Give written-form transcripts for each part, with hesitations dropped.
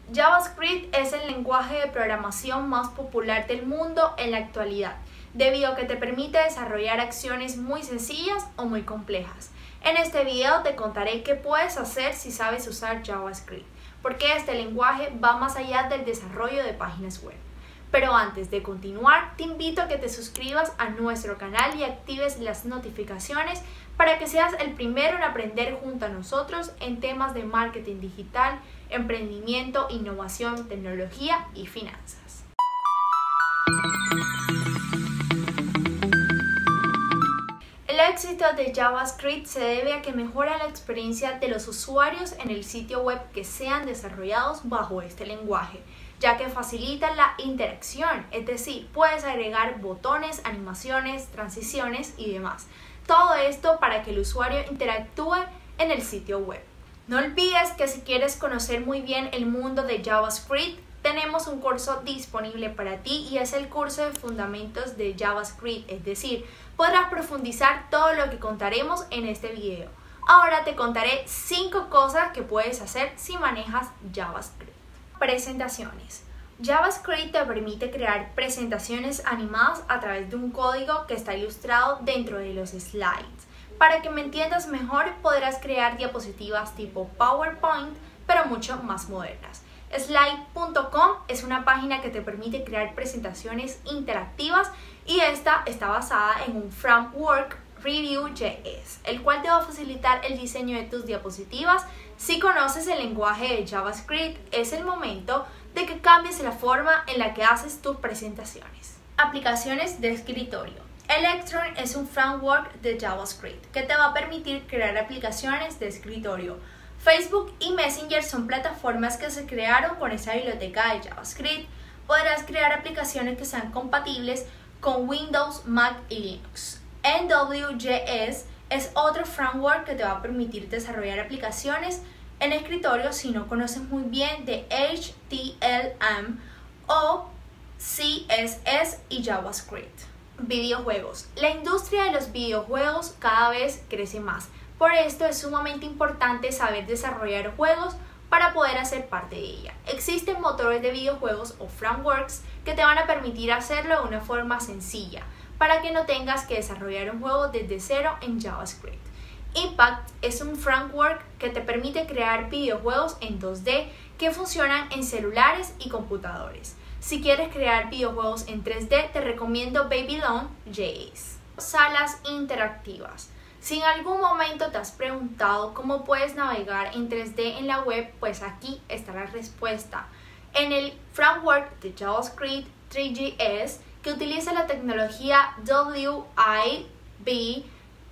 JavaScript es el lenguaje de programación más popular del mundo en la actualidad, debido a que te permite desarrollar acciones muy sencillas o muy complejas. En este video te contaré qué puedes hacer si sabes usar JavaScript, porque este lenguaje va más allá del desarrollo de páginas web. Pero antes de continuar, te invito a que te suscribas a nuestro canal y actives las notificaciones para que seas el primero en aprender junto a nosotros en temas de marketing digital, emprendimiento, innovación, tecnología y finanzas. El éxito de JavaScript se debe a que mejora la experiencia de los usuarios en el sitio web que sean desarrollados bajo este lenguaje, ya que facilita la interacción, es decir, puedes agregar botones, animaciones, transiciones y demás. Todo esto para que el usuario interactúe en el sitio web. No olvides que si quieres conocer muy bien el mundo de JavaScript, tenemos un curso disponible para ti y es el curso de fundamentos de JavaScript, es decir, podrás profundizar todo lo que contaremos en este video. Ahora te contaré 5 cosas que puedes hacer si manejas JavaScript. Presentaciones. JavaScript te permite crear presentaciones animadas a través de un código que está ilustrado dentro de los slides. Para que me entiendas mejor, podrás crear diapositivas tipo PowerPoint, pero mucho más modernas. Slide.com es una página que te permite crear presentaciones interactivas y esta está basada en un framework Revue.js, el cual te va a facilitar el diseño de tus diapositivas. Si conoces el lenguaje de JavaScript, es el momento de que cambies la forma en la que haces tus presentaciones. Aplicaciones de escritorio. Electron es un framework de JavaScript que te va a permitir crear aplicaciones de escritorio. Facebook y Messenger son plataformas que se crearon con esa biblioteca de JavaScript. Podrás crear aplicaciones que sean compatibles con Windows, Mac y Linux. NW.js es otro framework que te va a permitir desarrollar aplicaciones en escritorio si no conoces muy bien de HTML o CSS y JavaScript. Videojuegos. La industria de los videojuegos cada vez crece más. Por esto es sumamente importante saber desarrollar juegos para poder hacer parte de ella. Existen motores de videojuegos o frameworks que te van a permitir hacerlo de una forma sencilla, para que no tengas que desarrollar un juego desde cero en JavaScript. Impact es un framework que te permite crear videojuegos en 2D que funcionan en celulares y computadores. Si quieres crear videojuegos en 3D, te recomiendo Babylon.js. Salas interactivas. Si en algún momento te has preguntado cómo puedes navegar en 3D en la web, pues aquí está la respuesta. En el framework de JavaScript 3JS, que utiliza la tecnología WIB.jl,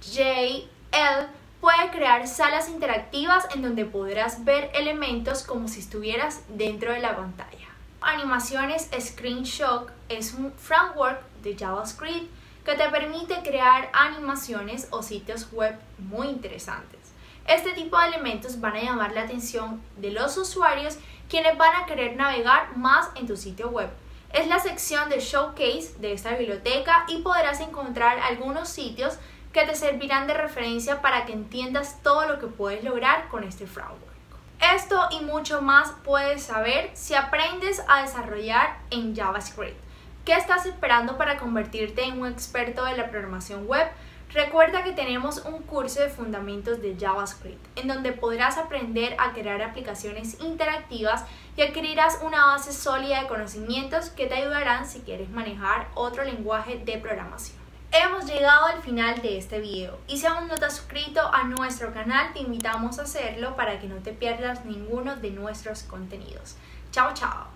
puede crear salas interactivas en donde podrás ver elementos como si estuvieras dentro de la pantalla. Animaciones Screenshot es un framework de JavaScript que te permite crear animaciones o sitios web muy interesantes. Este tipo de elementos van a llamar la atención de los usuarios, quienes van a querer navegar más en tu sitio web. Es la sección de Showcase de esta biblioteca y podrás encontrar algunos sitios que te servirán de referencia para que entiendas todo lo que puedes lograr con este framework. Esto y mucho más puedes saber si aprendes a desarrollar en JavaScript. ¿Qué estás esperando para convertirte en un experto de la programación web? Recuerda que tenemos un curso de fundamentos de JavaScript, en donde podrás aprender a crear aplicaciones interactivas y adquirirás una base sólida de conocimientos que te ayudarán si quieres manejar otro lenguaje de programación. Hemos llegado al final de este video y si aún no te has suscrito a nuestro canal, te invitamos a hacerlo para que no te pierdas ninguno de nuestros contenidos. Chao, chao.